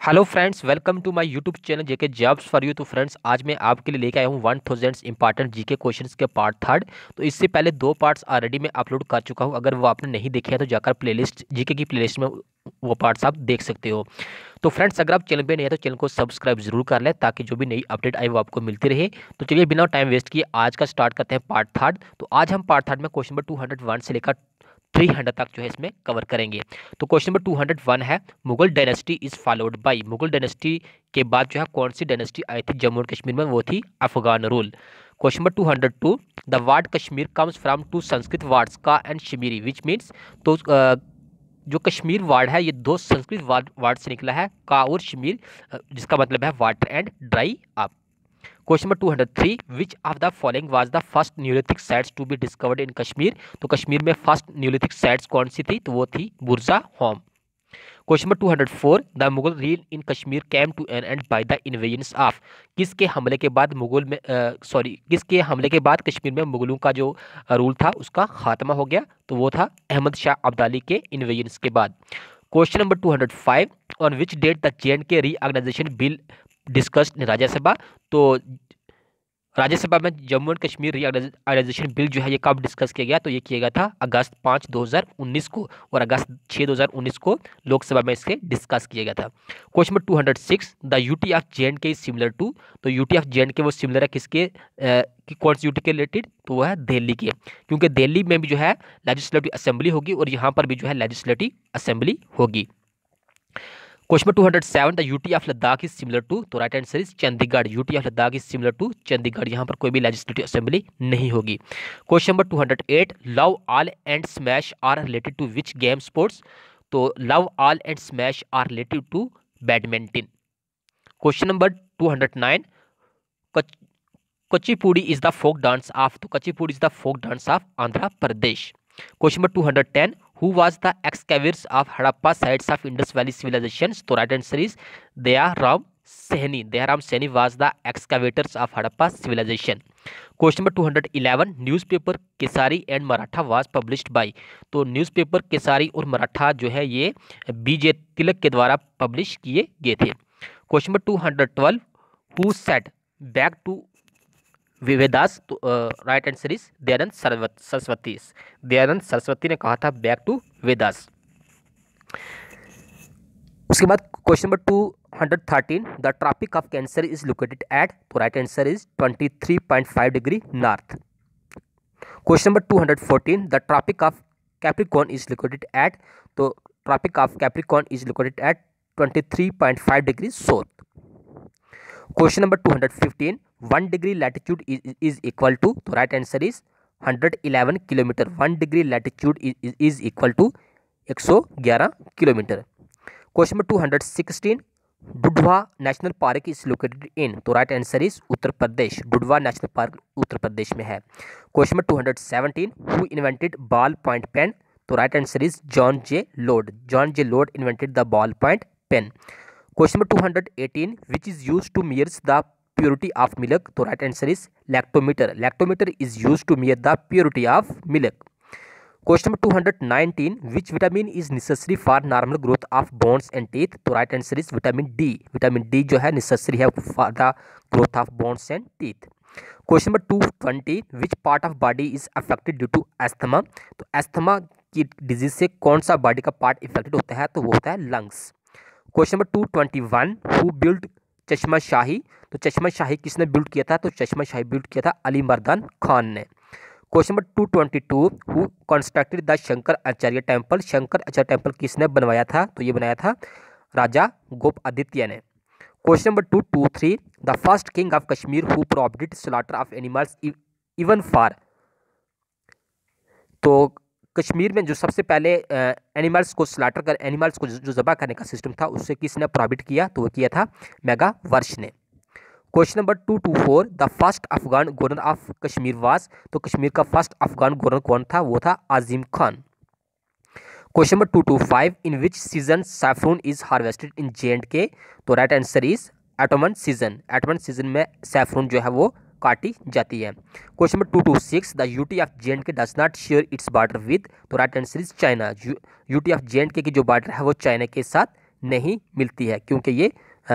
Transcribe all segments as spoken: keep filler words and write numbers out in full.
Hello friends, welcome to my YouTube channel JK jobs for you. तो friends, आज मैं आपके लिए लेके आया हूँ one thousand important GK questions के पार्ट थर्ड। तो इससे पहले दो पार्ट्स ऑलरेडी मैं अपलोड कर चुका हूँ। अगर वो आपने नहीं देखे हैं तो जाकर प्लेलिस्ट जीके की प्लेलिस्ट में वो पार्ट्स आप देख सकते हो। तो फ्रेंड्स, अगर आप चैनल पे नहीं है तो चैनल को सब्सक्राइब जरूर कर लें ताकि जो भी नई अपडेट आई वो आपको मिलती रहे। तो चलिए बिना टाइम वेस्ट किए आज का स्टार्ट करते हैं पार्ट थर्ड। तो आज हम पार्ट थर्ड में question number two hundred one से लेकर थ्री हंड्रेड तक जो है इसमें कवर करेंगे। तो question number two hundred one है, Mughal dynasty is followed by. Mughal dynasty के बाद जो है कौन सी डायनेस्टी आई थी जम्मू एंड कश्मीर में? वो थी Afghan rule. Question number two hundred two, the word Kashmir comes from two Sanskrit words का एंड शिमिरी विच मीन्स। तो अ, जो कश्मीर वर्ड है ये दो संस्कृत वर्ड से निकला है, का और शिमिर, अ, जिसका मतलब है water and dry up. Question number two hundred three, which of the following was the first neolithic sites to be discovered in Kashmir. तो कश्मीर में फर्स्ट न्यूलिथिक साइट्स कौन सी थी? तो वो थी Burzahom. Question number two hundred four, the Mughal rule in Kashmir came to an end by the invasion of. किसके हमले के बाद मुगल में सॉरी किसके हमले के बाद कश्मीर में मुगलों का जो रूल था उसका खात्मा हो गया? तो वो था अहमद शाह अब्दाली के इन्वेजन के बाद। Question number two hundred five, on which date the J and K reorganisation bill discussed in Rajya Sabha. तो राज्यसभा में Jammu and Kashmir reorganisation bill जो है ये कब डिस्कस किया गया? तो ये किया गया था अगस्त पाँच दो हज़ार उन्नीस को, और अगस्त छः दो हज़ार उन्नीस को लोकसभा में इसके डिस्कस किया गया था। Question number two hundred six, the UT of J and K is similar to. तो UT of J and K वो सिमिलर है किसके, अ, कि कौन सी यूटी के रिलेटेड? तो वो है दिल्ली के, क्योंकि दिल्ली में भी जो है लेजिस्लेटिव असेंबली होगी और यहाँ पर भी जो है लेजिस्लेटिव असेंबली होगी। Question two hundred seven, the UT of Ladakh is similar to. तो right answer is Chandigarh. UT of Ladakh is similar to Chandigarh, यहाँ पर कोई भी लेजिस्लेटिव असेंबली नहीं होगी। Question number two hundred eight, love all and smash are related to which game sports. तो love all and smash are related to badminton. Question number two hundred nine, Kuchipudi is the folk dance of. तो Kuchipudi is the folk dance of Andhra Pradesh. Question number two hundred ten, who was the excavator of Harappa sites of Indus Valley civilizations? तो right answer is Dayaram Sehni. Dayaram Sehni was the excavators of Harappa civilization. Question number two hundred eleven, newspaper Kesari and Maratha was published by. तो newspaper Kesari और मराठा जो है ये बीजे तिलक के द्वारा publish किए गए थे। Question number two hundred twelve, who said back to Vedas. तो right answer is Dayanand Saraswati. Dayanand Saraswati ने कहा था बैक टू वेदास। उसके बाद question number two hundred thirteen, the Tropic of Cancer is located at. तो right answer is twenty three point five degree north. Question number two hundred fourteen, the Tropic of Capricorn is located at. तो Tropic of Capricorn is located eight twenty three point five degree south. Question number two hundred fifteen, one degree latitude is equal to. तो right answer is hundred eleven kilometre. One degree latitude is equal to एक सौ ग्यारह kilometre. Question number two hundred sixteen, Dudhwa National Park is located in. तो right answer is Uttar Pradesh. Dudhwa National Park Uttar Pradesh में है। Question number two hundred seventeen, who invented ball point pen. तो right answer is John J Loud. John J Loud invented the ball point pen. Question number two hundred eighteen, which is use to measures the purity of milk. तो right answer is lactometer. Lactometer is use to measure the purity of milk. Question number two hundred nineteen, which vitamin is necessary for normal growth of bones and teeth. तो right answer is vitamin D. Vitamin D जो है necessary है for the growth of bones and teeth. Question number two twenty, which part of body is affected due to asthma. तो asthma की disease से कौन सा body का part affected होता है? तो वो होता है lungs. Question number two twenty one, who build Chashma Shahi. तो चश्मा शाही किसने बिल्ड किया था? तो चश्मा शाही बिल्ड किया था अली मर्दान खान ने। Question number two twenty two, who constructed the Shankar Acharya temple. Shankar Acharya temple किसने बनवाया था? तो ये बनाया था राजा गोपादित्य ने। Question number two two three, the first king of Kashmir who prohibited slaughter of animals even for. तो कश्मीर में जो सबसे पहले एनिमल्स को स्लाटर कर एनिमल्स को जो ज़बह करने का सिस्टम था उससे किसने प्रोहिबिट किया? तो वो किया था मेगा वर्ष ने। Question number two two four, the first Afghan governor of Kashmir was. तो कश्मीर का फर्स्ट अफगान गवर्नर कौन था? वो था Azim Khan. Question number two two five, in which season saffron is harvested in J and K. तो right answer is autumn season. Autumn season में saffron जो है वो काटी जाती है। Question number two two six, the UT of J and K does not share its border with. तो right answer is China. UT of J and K की जो बॉर्डर है वो चाइना के साथ नहीं मिलती है, क्योंकि ये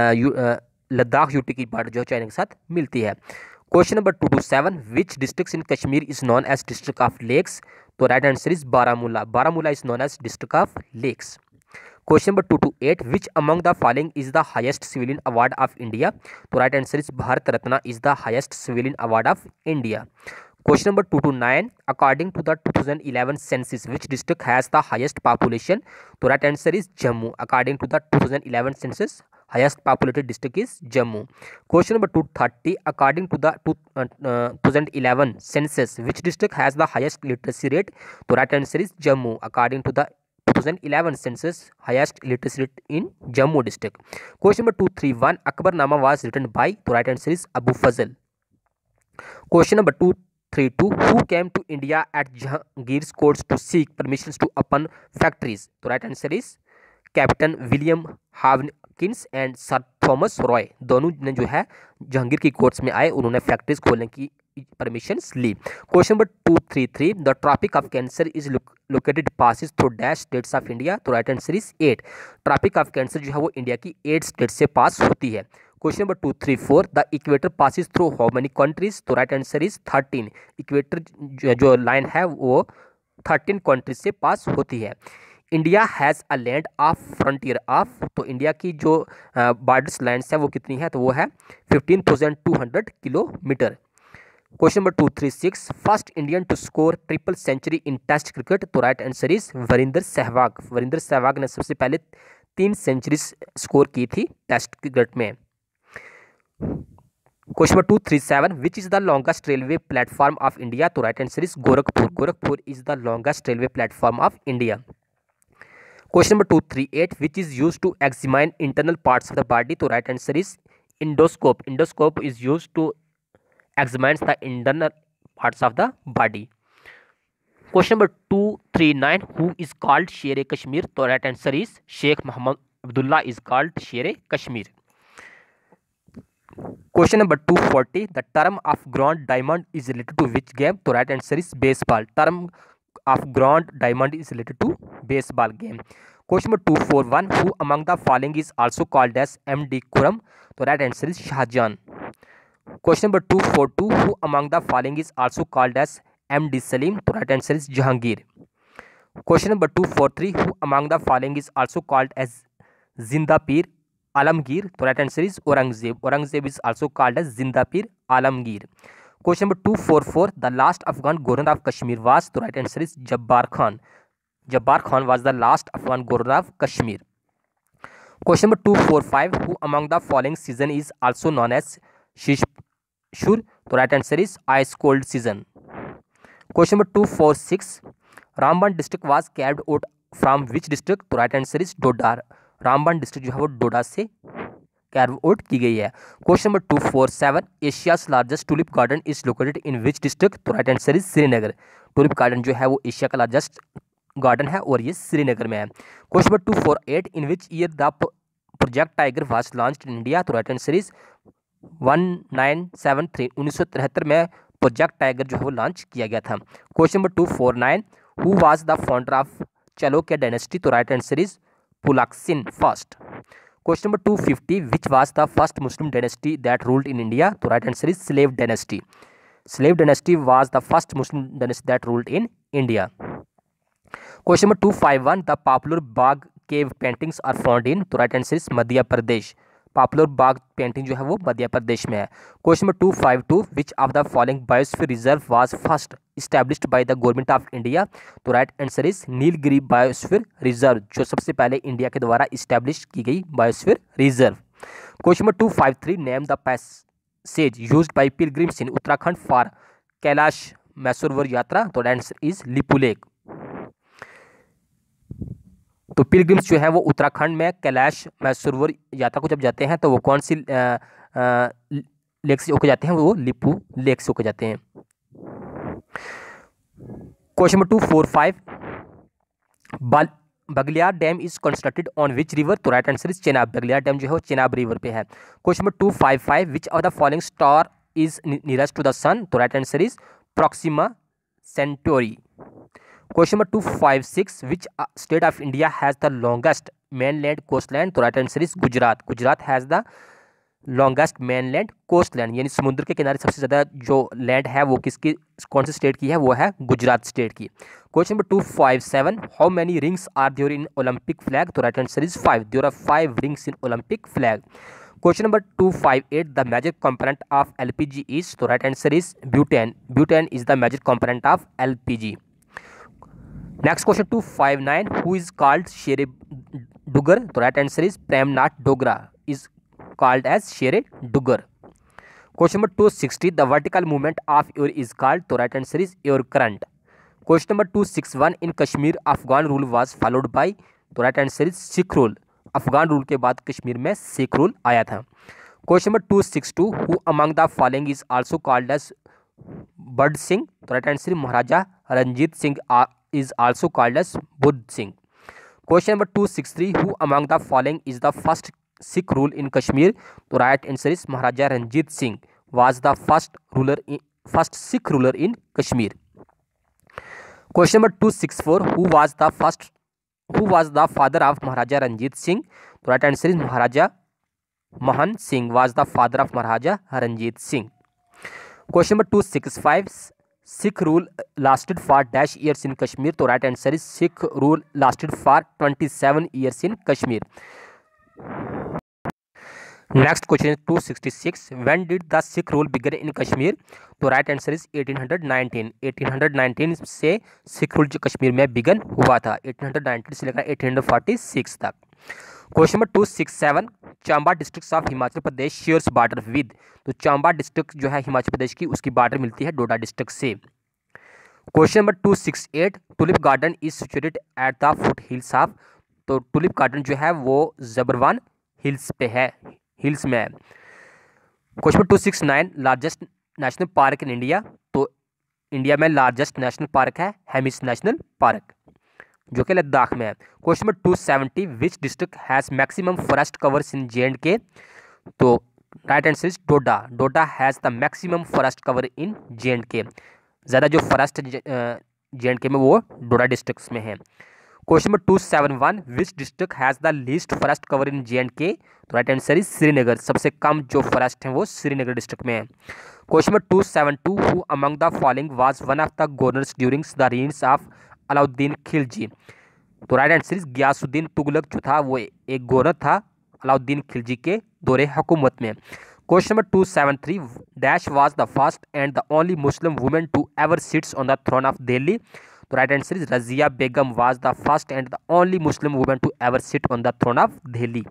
लद्दाख यूटी की बॉर्डर जो है चाइना के साथ मिलती है। Question number two two seven, which district in Kashmir is known as district of lakes? तो right answer is Baramulla. Baramulla is known as district of lakes. Question number two two eight, which among the following is the highest civilian award of India? तो right answer is Bharat Ratna is the highest civilian award of India. Question number two two nine, according to the two thousand eleven census which district has the highest population? तो right answer is Jammu. According to the two thousand eleven census highest populated district is Jammu. Question number two thirty, according to the two thousand eleven census, which district has the highest literacy rate? तो right answer is Jammu. According to the two thousand eleven census, highest literacy rate in Jammu district. Question number two thirty-one, Akbarnama was written by? तो right answer is Abu Fazl. Question number two thirty-two, who came to India at Jahangir's courts to seek permissions to open factories? तो right answer is Captain William Hawkins and sir Thomas Roe. दोनों ने जो है जहांगीर की courts में आए, उन्होंने factories खोलने की परमिशंस ली। Question number two three three, the Tropic of Cancer is located passes through dash states of India? तो right answer is eight. Tropic of Cancer जो है वो इंडिया की एट स्टेट से पास होती है। Question number two three four, the equator passes through how many countries? तो right answer is thirteen. Equator जो लाइन है वो थर्टीन कंट्रीज से पास होती है। India has a land of frontier of? तो इंडिया की जो बॉर्डर्स लैंड्स है वो कितनी है? तो वो है fifteen thousand two hundred kilometre. Question number two three six, first Indian to score triple century in test cricket? तो right answer is Virender Sehwag. Virender Sehwag ने सबसे पहले तीन सेंचुरी स्कोर की थी टेस्ट क्रिकेट में। Question number two three seven, which is the longest railway platform of India? तो right answer is Gorakhpur. Gorakhpur is the longest railway platform of India. Question number two three eight, which is use to examine internal parts of the body? तो right answer is endoscope. Endoscope is use to examine the internal parts of the body. Question number two three nine, who is called Sher Kashmir? तो right answer is Sheikh Mohammad Abdullah is called Sher Kashmir. Question number two forty, the term of ground diamond is related to which game? तो right answer is baseball. Term of ground diamond is related to baseball game. Question number two forty-one, who among the following is also called as M D Khurram? तो right answer is Shahjahan. Question number two forty-two, who among the following is also called as M D Salim? तो right answer is Jahangir. Question number two forty-three, who among the following is also called as Zinda Pir Alamgir? तो right answer is Aurangzeb. Aurangzeb is also called as Zinda Pir Alamgir. Question number two forty-four, the last Afghan governor of Kashmir was? तो right answer is Jabbar Khan. Jabbar Khan was the last Afghan governor of Kashmir. Question number two forty-five, who among the following season is also known as Shishpur? तो right answer is ice cold season. Question number two forty-six, Ramban district was carved out from which district? तो right answer is Doda. Ramban district जो है वो डोडा से कैर्व out की गई है। Question number two four seven, Asia's largest tulip garden is located in which district? तो right answer is Srinagar. Tulip garden जो है वो एशिया का लार्जेस्ट गार्डन है और ये श्रीनगर में है। Question number two four eight, in which year the Project Tiger was launched in India? तो right answer is one nine seven three, उन्नीस सौ तिहत्तर में प्रोजेक्ट टाइगर जो है वो लॉन्च किया गया था। Question number two four nine, who was the founder of Chalukya dynasty? तो right answer is Pulakeshin first. Question number two fifty, which was the first Muslim dynasty that ruled in India? तो right answer is slave dynasty. Slave dynasty was the first Muslim dynasty that ruled in India. Question number two fifty-one, the popular Bagh cave paintings are found in? तो right answer is Madhya Pradesh. Popular Bagh painting जो है वो मध्य प्रदेश में है। Question number two five two, which of the following biosphere reserve was first established by the government of India? तो right answer is Nilgiri biosphere reserve, जो सबसे पहले India के द्वारा इस्टेब्लिश की गई biosphere reserve. Question number two five three, name the passage used by pilgrims in Uttarakhand for Kailash Mansarovar yatra? तो answer is Lipulekh. तो पिलग्रिम्स जो है वो उत्तराखंड में कैलाश मैसूरवर यात्रा को जब जाते हैं तो वो कौन सी लेक से होकर जाते हैं? वो लिपू लेक से होकर जाते हैं। Question number two four five, Baglihar dam is constructed on which river? तो right answer is Chenab. Baglihar dam जो है वो चेनाब रिवर पे है। Question number two five five, which of the following star is nearest to the sun? तो right answer is Proxima Centauri. Question number two five six, which state of India has the longest mainland coastline? तो right answer is Gujarat. Gujarat has the longest mainland coast land, यानी समुद्र के किनारे सबसे ज़्यादा जो land है वो किसकी, कौन से स्टेट की है, वो है गुजरात स्टेट की. Question number two five seven, how many rings are there in Olympic flag? तो right answer is five. There are five rings in Olympic flag. Question number two five eight, the major component of LPG is? तो right answer is butane. Butane is the major component of LPG. Next question two five nine, who is called Shere Duggar? तो right answer is Premnath Dogra is called as Shere Dugar. Question number two sixty, the vertical movement of air is called? तो right answer is air current. Question number two sixty-one, in Kashmir Afghan rule was followed by? तो right answer is Sikh rule. Afghan rule के बाद कश्मीर में sick rule आया था. Question number two sixty-two, who among the following is also called as Bud Singh? तो right answer Maharaja Ranjit Singh is also called as Bud Singh. Question number two sixty-three, who among the following is the first Sikh rule in Kashmir? तो right answer is Maharaja Ranjit Singh was the first ruler in first Sikh ruler in Kashmir. Question number two sixty-four, who was the first who was the father of Maharaja Ranjit Singh? तो right answer is Maharaja Mahan Singh was the father of Maharaja Ranjit Singh. Question number two sixty-five, Sikh rule lasted for dash years in Kashmir? तो right answer is Sikh rule lasted for twenty-seven years in Kashmir. Next question two sixty six, when did the Sikh rule begin in Kashmir? तो right answer is eighteen nineteen. Eighteen nineteen से Sikh rule जो कश्मीर में begin हुआ था, eighteen nineteen से लेकर eighteen forty six तक. Question number two six seven, Chamba district of Himachal Pradesh shares border with? तो चांबा डिस्ट्रिक्ट जो है हिमाचल प्रदेश की, उसकी बॉर्डर मिलती है डोडा डिस्ट्रिक्ट से. Question number two six eight, tulip garden is situated at the foothills of? तो टुलिप गार्डन जो है वो जबरवान हिल्स पे है, हिल्स में है. Question two six nine, largest national park in India? तो इंडिया में लार्जेस्ट नेशनल पार्क है हेमिस नेशनल पार्क, जो कि लद्दाख में है. Question number two seventy, which district has maximum forest covers in J and K? तो right answer is Doda. Doda has the maximum forest cover in J and K. ज़्यादा जो forest J and के में वो डोडा डिस्ट्रिक्ट में है. Question number two seven one, which district has the least forest cover in J and K? तो right answer is Srinagar. सबसे कम जो फॉरेस्ट हैं वो श्रीनगर डिस्ट्रिक्ट में है. Question number two seven two, who among the following was one of the governors during the reigns of Alauddin Khilji? तो right answer is Ghiyasuddin Tughlaq जो था वो एक गवर्नर था अलाउद्दीन खिलजी के दौरे हुकूमत में. Question number two seven three, dash was the first and the only Muslim women to ever sits on the throne of Delhi? तो right answer is Razia Begum was the first and the only Muslim women to ever sit on the throne of Delhi.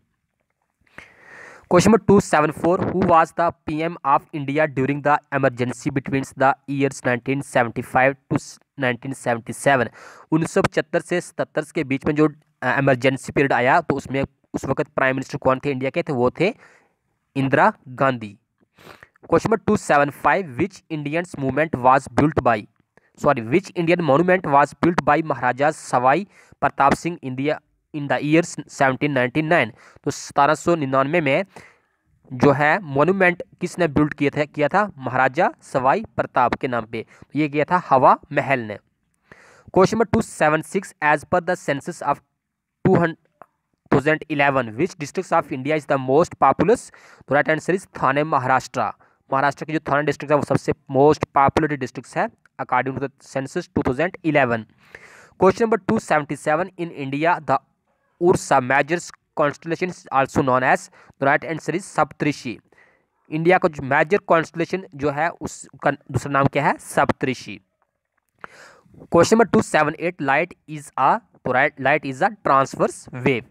Question number two seven four, who was the PM of India during the emergency between the years nineteen seventy five to nineteen seventy seven? उन्नीस सौ पचहत्तर से सतहत्तर के बीच में जो emergency period आया, तो उसमें उस वक्त प्राइम मिनिस्टर कौन थे इंडिया के? थे वो थे Indira Gandhi. Question number two seven five, which Indians movement was built by sorry which Indian monument was built by Maharaja Sawai Pratap Singh India in the years seventeen ninety nine? तो सतारह सौ निन्यानवे में जो है मोनूमेंट किसने बिल्ड किया था किया था महाराजा सवाई प्रताप के नाम पे. तो ये किया था हवा महल ने. Question number two seven six, as per the census of two thousand eleven, which district of India is the most populous? तो right answer is Thane Maharashtra. Maharashtra की जो थाने डिस्ट्रिक्ट है वो सबसे मोस्ट पॉपुलर डिस्ट्रिक्ट है according to the census two thousand eleven. Question number two seventy seven, in India the Ursa Majors constellation also known as? तो right answer is Saptarishi. India का जो major constellation जो है उसका दूसरा नाम क्या है? Saptarishi. Question number two seven eight, light is a? तो right light is a transverse wave.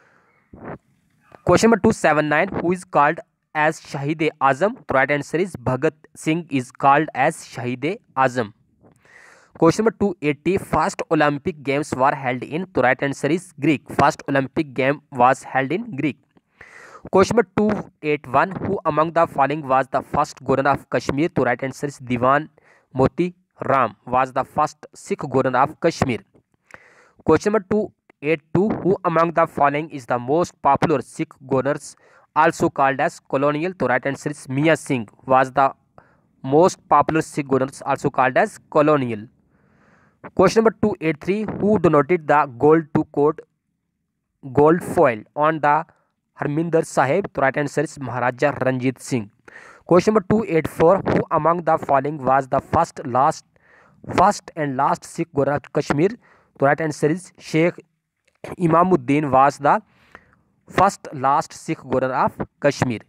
Question number two seven nine, who is called as Shaheed Azam? तो right answer is Bhagat Singh is called as Shaheed Azam. Question number two eighty, first Olympic games were held in? तो right answer is Greek. First Olympic game was held in Greek. Question number two eight one, who among the following was the first governor of Kashmir? तो right answer is Diwan Moti Ram was the first Sikh governor of Kashmir. Question number two eight two, who among the following is the most popular Sikh governors also called as colonial? तो right answer is Mian Singh was the most popular Sikh governors also called as colonial. Question number two eighty-three, who donated the gold to court gold foil on the Harminder Sahib? तो right answer is Maharaja Ranjit Singh. Question number two eighty-four. Who among the following was the first last first and last Sikh governor of Kashmir? तो right answer is Sheikh Imamuddin was the first last Sikh governor of Kashmir.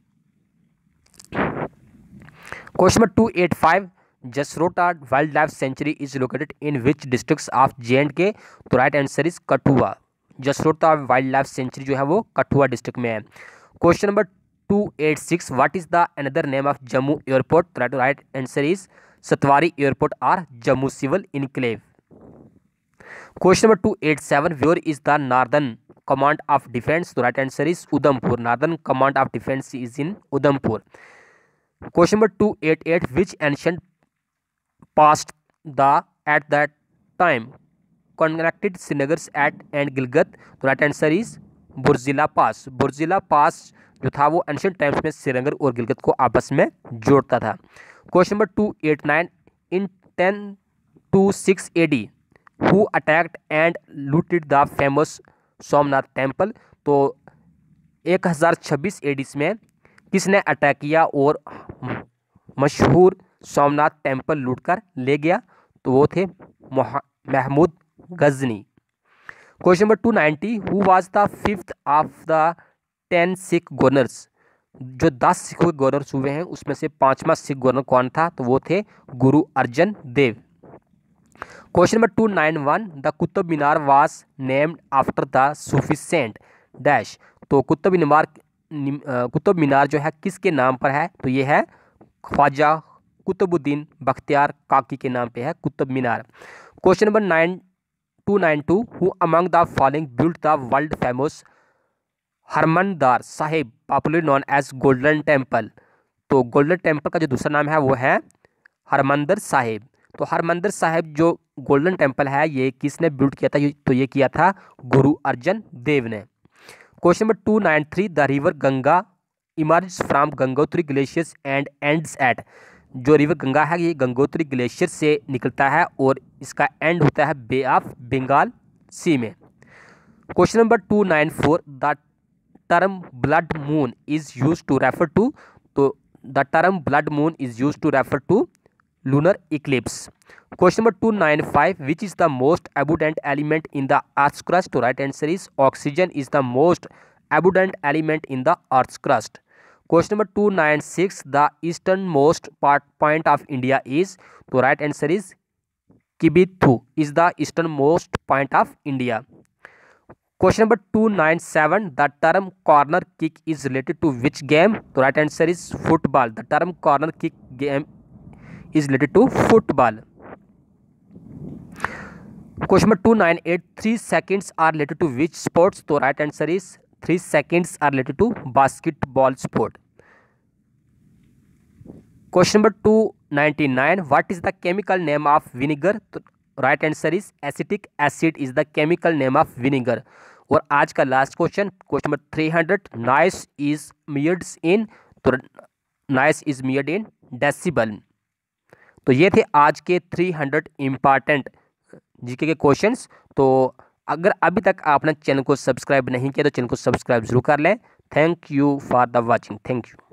Question number two eighty-five. Jasrota Wildlife Sanctuary is located in which districts of J and K? तो right answer is Kathua. Jasrota wildlife sanctuary जो है वो Kathua district में है. Question number two eighty-six. What is the another name of Jammu airport? Right right answer is Satwari airport और Jammu civil enclave. Question number two eighty-seven. Where is the northern command of defence? तो right answer is Udhampur. Northern command of defence is in Udhampur. Question number two eighty-eight. Which ancient past the at that time connected Srinagar at and Gilgit? तो right answer is Burzila pass. Burzila pass जो था वो ancient times में श्रीनगर और गिलगित को आपस में जोड़ता था. Question number two eighty-nine. In ten twenty-six A D who attacked and looted the famous Somnath temple? तो एक हज़ार छब्बीस एडी में किसने अटैक किया और मशहूर सोमनाथ टेम्पल लूटकर ले गया? तो वो थे Mahmud Ghazni. Question number two ninety. Who was the fifth of the ten Sikh governors? जो दस सिख गवर्नर्स हुए हैं उसमें से पांचवा सिख गवर्नर कौन था? तो वो थे Guru Arjan Dev. Question number two ninety-one. The Qutub Minar was named after the Sufi saint dash? तो कुतुब मीनार कुतुब मीनार जो है किसके नाम पर है? तो ये है ख्वाजा कुतुबुद्दीन बख्तियार काकी के नाम पे है Qutub Minar. Question number nine two ninety-two. Who among the following built the world famous Harmandir Sahib popularly known as Golden Temple? तो गोल्डन टेम्पल का जो दूसरा नाम है वो है हरमंदर साहिब. तो हरमंदर साहिब जो गोल्डन टेम्पल है ये किसने बिल्ड किया था? तो ये किया था गुरु अर्जन देव ने. Question number two ninety-three. The river Ganga emerge from Gangotri glaciers and ends at? जो रिवर गंगा है ये गंगोत्री ग्लेशियर से निकलता है और इसका एंड होता है बे ऑफ बंगाल सी में. Question number two ninety-four. The term blood moon is use to refer to? तो the term blood moon is use to refer to lunar eclipse. Question number two ninety-five. Which is the most abundant element in the earth's crust? तो right answer is oxygen is the most abundant element in the earth's crust. Question number two ninety-six. The eastern most part point of India is? तो right answer is Kibithu is the eastern most point of India. Question number two ninety-seven. The term corner kick is related to which game? तो right answer is football. The term corner kick game is related to football. Question number two ninety-eight. Three seconds are related to which sports? तो right answer is three seconds are related to basketball sport. Question number two ninety-nine. What is the chemical name of vinegar? तो right answer is acetic acid is the chemical name of vinegar. और आज का last question question number three hundred. Noise is measured in? तो noise is measured in decibel. तो ये थे आज के three hundred इंपॉर्टेंट जीके के क्वेश्चंस. तो अगर अभी तक आपने चैनल को सब्सक्राइब नहीं किया तो चैनल को सब्सक्राइब जरूर कर लें. Thank you for the watching. Thank you.